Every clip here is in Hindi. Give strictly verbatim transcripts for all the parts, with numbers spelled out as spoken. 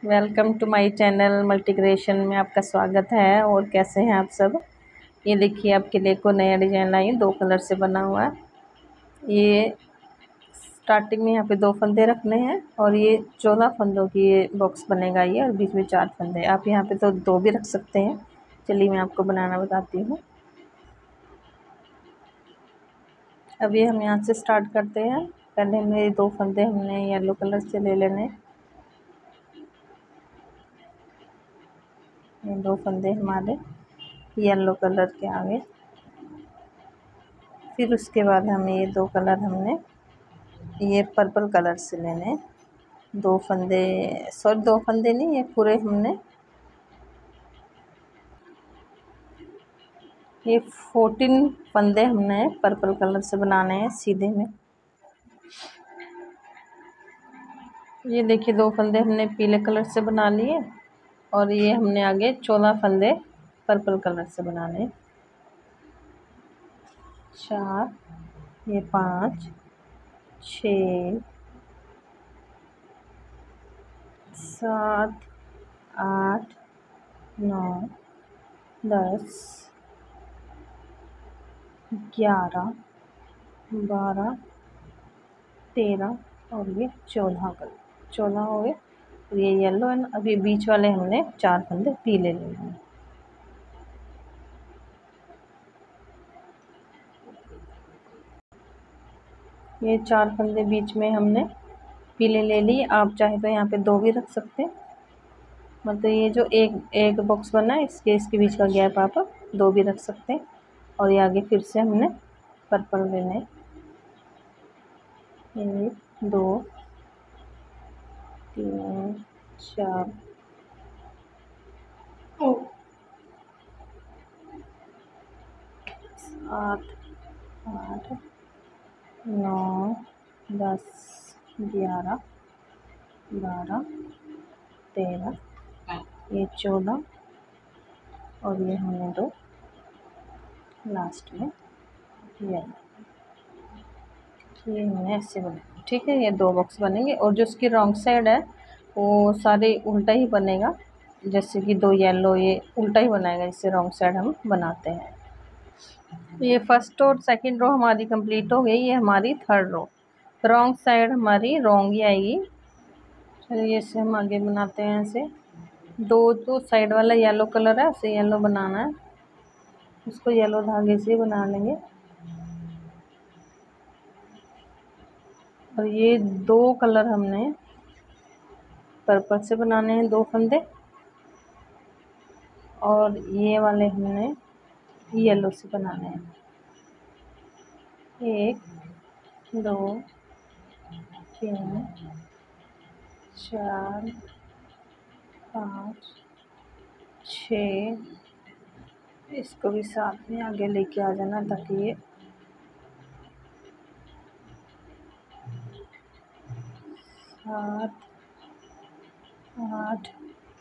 Welcome to my channel multi creation में आपका स्वागत है। और कैसे हैं आप सब। ये देखिए आपके लिए को नया डिजाइन लाई, दो कलर से बना हुआ है। ये स्टार्टिंग में यहाँ पे दो फंदे रखने हैं और ये चौदह फंदों की ये बॉक्स बनेगा ये, और बीच में चार फंदे। आप यहाँ पे तो दो भी रख सकते हैं। चलिए मैं आपको बनाना बताती हूँ। अभी हम यहाँ से स्टार्ट करते हैं। पहले हमने दो फंदे हमने येलो कलर से ले लेने। ये दो फंदे हमारे येलो कलर के आगे। फिर उसके बाद हमें ये दो कलर हमने ये पर्पल कलर से लेने। दो फंदे सॉरी दो फंदे नहीं, ये पूरे हमने ये फोर्टीन फंदे हमने पर्पल कलर से बनाने हैं सीधे में। ये देखिए दो फंदे हमने पीले कलर से बना लिए और ये हमने आगे चौदह फंदे पर्पल कलर से बनाने। चार, ये पाँच, छ, सात, आठ, नौ, दस, ग्यारह, बारह, तेरह और ये चौदह कलर चौदह हो गए। और ये येलो है ना, अभी बीच वाले हमने चार फंदे पीले ले लिए। ये चार फंदे बीच में हमने पीले ले लिए। आप चाहे तो यहाँ पे दो भी रख सकते हैं। मतलब ये जो एक एक बॉक्स बना है इसके इसके बीच का गैप आप दो भी रख सकते हैं। और ये आगे फिर से हमने पर्पल लेने। एक, दो, तीन, चार, सात, आठ, नौ, दस, ग्यारह, बारह, तेरह, ये चौदह और ये हमने दो लास्ट में ये ये हमने ऐसे बने। ठीक है, ये दो बॉक्स बनेंगे और जो उसकी रॉन्ग साइड है वो सारे उल्टा ही बनेगा। जैसे कि दो येलो ये उल्टा ही बनाएगा, इससे रॉन्ग साइड हम बनाते हैं। ये फर्स्ट और सेकंड रो हमारी कंप्लीट हो गई। ये हमारी थर्ड रो। रॉन्ग साइड हमारी रॉन्ग ही आएगी। चलिए इसे हम आगे बनाते हैं। ऐसे दो तो साइड वाला येलो कलर है, उसे येलो बनाना है। उसको येलो धागे से बना लेंगे। और ये दो कलर हमने पर्पल से बनाने हैं, दो फंदे। और ये वाले हमने येलो से बनाने हैं। एक, दो, तीन, चार, पाँच, छ, इसको भी साथ में आगे लेके आ जाना ताकि ये सात, आठ,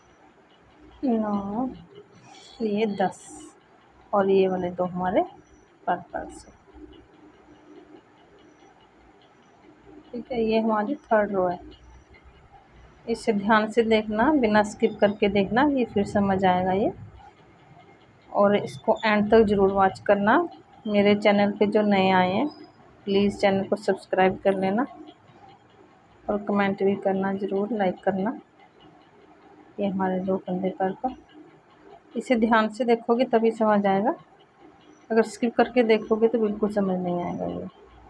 नौ, ये दस और ये वाले दो हमारे पर्पल से। ठीक है, ये हमारी थर्ड रो है। इसे ध्यान से देखना, बिना स्किप करके देखना, ये फिर समझ आएगा ये। और इसको एंड तक ज़रूर वॉच करना। मेरे चैनल पे जो नए आए हैं प्लीज़ चैनल को सब्सक्राइब कर लेना और कमेंट भी करना, ज़रूर लाइक करना। ये हमारे दो फंदे पर्पल, इसे ध्यान से देखोगे तभी समझ आएगा। अगर स्किप करके देखोगे तो बिल्कुल समझ नहीं आएगा ये।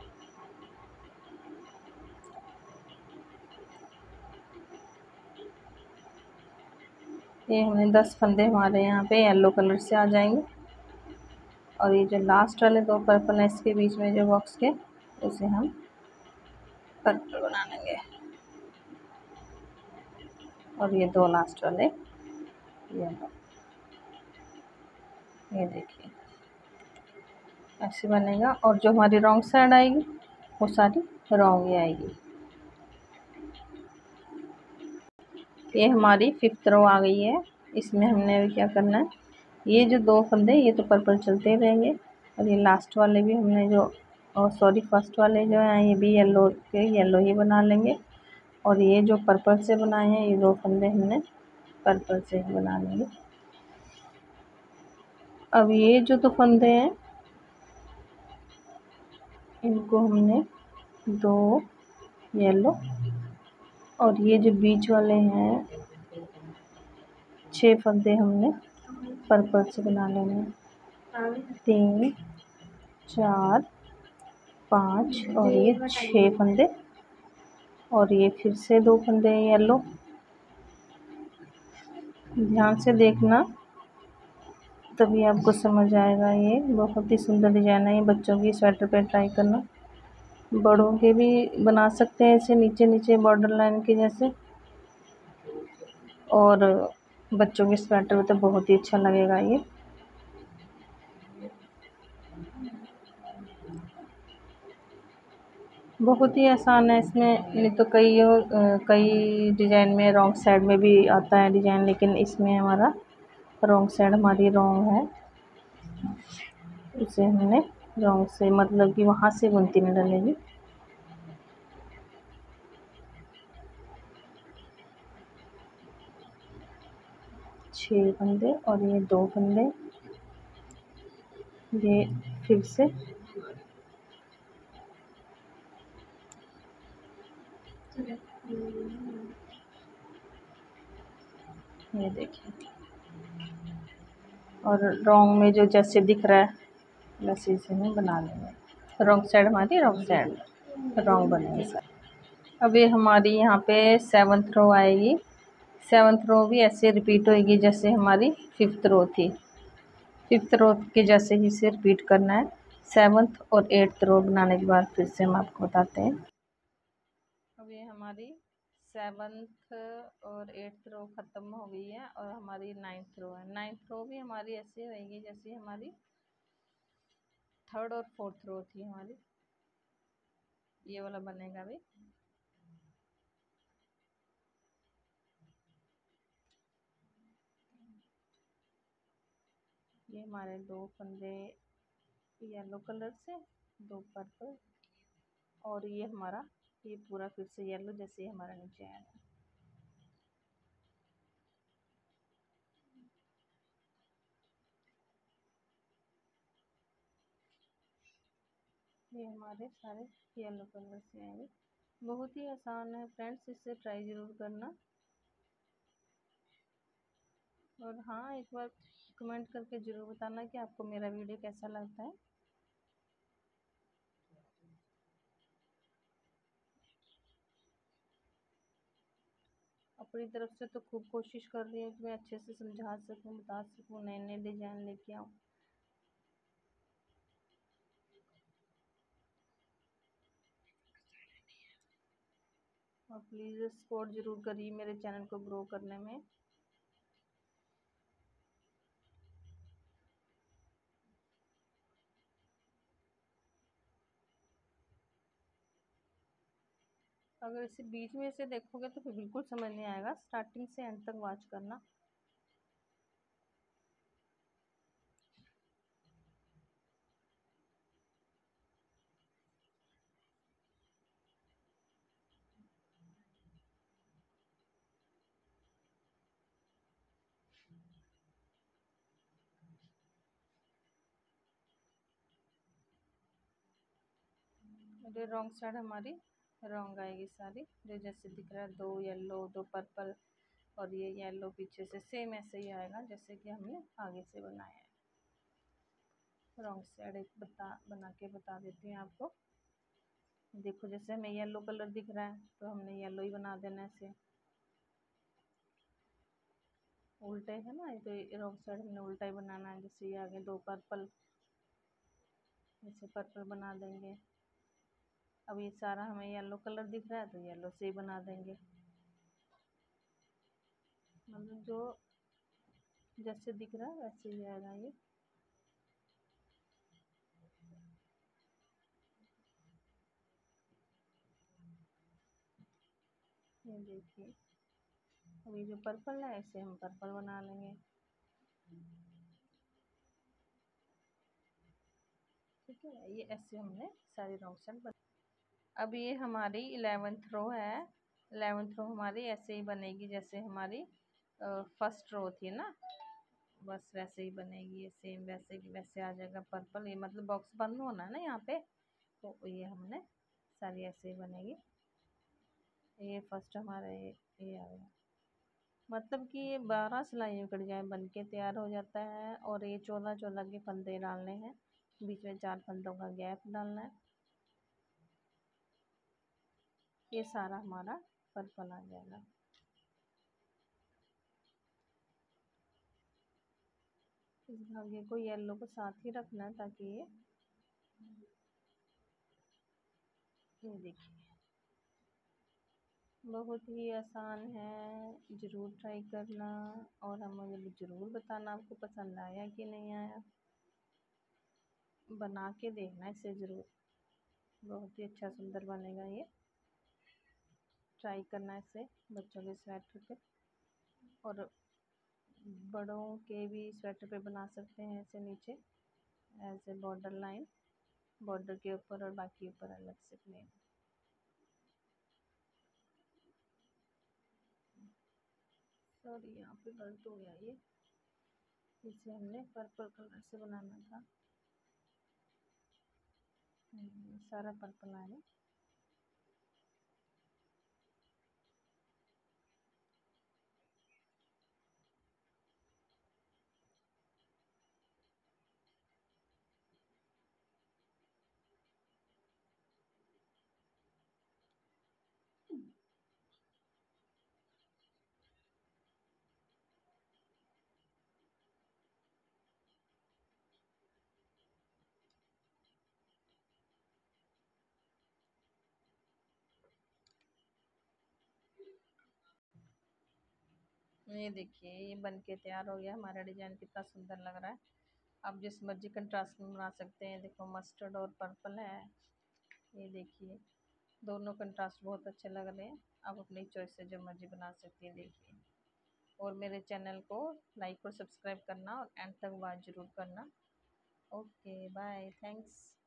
ये हमने दस फंदे हमारे यहाँ पे येलो कलर से आ जाएंगे। और ये जो लास्ट वाले दो पर्पल है इसके बीच में जो बॉक्स के, उसे हम पर्पल बना लेंगे। और ये दो लास्ट वाले येलो, ये देखिए ऐसे बनेगा। और जो हमारी रॉन्ग साइड आएगी वो सारी रॉन्ग ही आएगी। ये हमारी फिफ्थ रो आ गई है। इसमें हमने अभी क्या करना है, ये जो दो फंदे ये तो पर्पल चलते रहेंगे। और ये लास्ट वाले भी हमने जो और सॉरी फर्स्ट वाले जो हैं ये भी येलो के येलो ही बना लेंगे। और ये जो पर्पल से बनाए हैं ये दो फंदे हमने पर्पल से ही बना लेंगे। अब ये जो दो फंदे हैं इनको हमने दो येलो और ये जो बीच वाले हैं छह फंदे हमने पर्पल से बना लेने हैं। तीन चार पाँच और ये छह फंदे और ये फिर से दो फंदे हैं येलो। ध्यान से देखना तभी आपको समझ आएगा। ये बहुत ही सुंदर डिजाइन है। ये बच्चों की स्वेटर पे ट्राई करना, बड़ों के भी बना सकते हैं ऐसे नीचे नीचे बॉर्डर लाइन के जैसे, और बच्चों के स्वेटर में तो बहुत ही अच्छा लगेगा। ये बहुत ही आसान है। इसमें नहीं तो कई कई डिजाइन में रॉन्ग साइड में भी आता है डिजाइन, लेकिन इसमें हमारा रॉन्ग साइड हमारी रॉन्ग है, इसे हमने रॉन्ग से मतलब कि वहाँ से बुनती नहीं डलेगी। छः फंदे और ये दो फंदे, ये फिर से ये देखिए, और रॉन्ग में जो जैसे दिख रहा है वैसे इसे हम बना लेंगे। रॉन्ग साइड हमारी रॉन्ग साइड रॉन्ग बनेगी सर। अब ये हमारी यहाँ पे सेवन्थ रो आएगी। सेवन्थ रो भी ऐसे रिपीट होएगी जैसे हमारी फिफ्थ रो थी। फिफ्थ रो के जैसे ही इसे रिपीट करना है। सेवन्थ और एट्थ रो बनाने के बाद फिर से हम आपको बताते हैं। अब ये हमारी सेवन्थ और एट्थ रो ख़त्म हो गई है और हमारी नाइन्थ रो है। नाइन्थ रो भी हमारी ऐसे होएगी जैसे हमारी थर्ड और फोर्थ रो थी हमारी। ये वाला बनेगा भी। ये हमारे दो फंदे येलो कलर से, दो पर्पल, और ये हमारा ये पूरा फिर से येलो जैसे हमारा नीचे आएगा। ये हमारे सारे येलो कलर से आएंगे। बहुत ही आसान है फ्रेंड्स, इससे ट्राई ज़रूर करना। और हाँ, एक बार कमेंट करके ज़रूर बताना कि आपको मेरा वीडियो कैसा लगता है। अपनी तरफ से तो खूब कोशिश कर रही हूँ कि मैं अच्छे से समझा सकूँ, बता सकूँ, नए नए डिजाइन लेके आऊँ। और प्लीज़ सपोर्ट ज़रूर करिए मेरे चैनल को ग्रो करने में। अगर इसे बीच में से देखोगे तो फिर बिल्कुल समझ नहीं आएगा, स्टार्टिंग से एंड तक वॉच करना। ये रॉन्ग साइड हमारी रॉन्ग आएगी सारी, जो जैसे दिख रहा है दो येलो दो पर्पल और ये येलो पीछे से सेम ऐसे ही आएगा जैसे कि हमने आगे से बनाया है। रॉन्ग साइड एक बता बना के बता देती हूँ आपको। देखो जैसे हमें येलो कलर दिख रहा है तो हमने येलो ही बना देना है। ऐसे उल्टे है ना, तो रॉन्ग साइड हमने उल्टा ही बनाना है। जैसे ये आगे दो पर्पल, जैसे पर्पल बना देंगे। अब ये सारा हमें येलो कलर दिख रहा है तो येलो से ही बना देंगे, मतलब जो जैसे दिख रहा है वैसे ही आएगा ये। ये देखिए, अभी जो पर्पल है इसे हम पर्पल बना लेंगे। ठीक है, ये ऐसे हमने सारी रॉन्ग साइड बना। अब ये हमारी इलेवेंथ रो है। इलेवेंथ रो हमारी ऐसे ही बनेगी जैसे हमारी फर्स्ट रो थी ना, बस वैसे ही बनेगी, सेम वैसे वैसे आ जाएगा पर्पल। ये मतलब बॉक्स बंद होना है ना यहाँ पे, तो ये हमने सारी ऐसे ही बनेगी। ये फर्स्ट हमारा ये ये आ गया, मतलब कि ये बारह सिलाइयों की डिजाइन बन के तैयार हो जाता है। और ये चौदह चौदह के फंदे डालने हैं, बीच में चार फंदों का गैप डालना है। ये सारा हमारा पर्पल आ जाएगा। इस धागे को येलो को साथ ही रखना है ताकि ये ये देखिए बहुत ही आसान है, ज़रूर ट्राई करना। और हम मुझे ज़रूर बताना आपको पसंद आया कि नहीं आया, बना के देखना इसे ज़रूर, बहुत ही अच्छा सुंदर बनेगा ये। ट्राई करना इसे बच्चों के स्वेटर पे, और बड़ों के भी स्वेटर पे बना सकते हैं ऐसे नीचे ऐसे बॉर्डर लाइन, बॉर्डर के ऊपर और बाकी ऊपर अलग से प्लेन। सॉरी यहाँ पे गलत हो गया, ये इसे हमने पर्पल कलर से बनाना था। सारा पर्पल आया। ये देखिए ये बन के तैयार हो गया, हमारा डिजाइन कितना सुंदर लग रहा है। आप जिस मर्जी कंट्रास्ट में बना सकते हैं। देखो मस्टर्ड और पर्पल है, ये देखिए दोनों कंट्रास्ट बहुत अच्छे लग रहे हैं। आप अपनी चॉइस से जो मर्जी बना सकती है। देखिए, और मेरे चैनल को लाइक और सब्सक्राइब करना और एंड तक वॉच जरूर करना। Okay bye, thanks.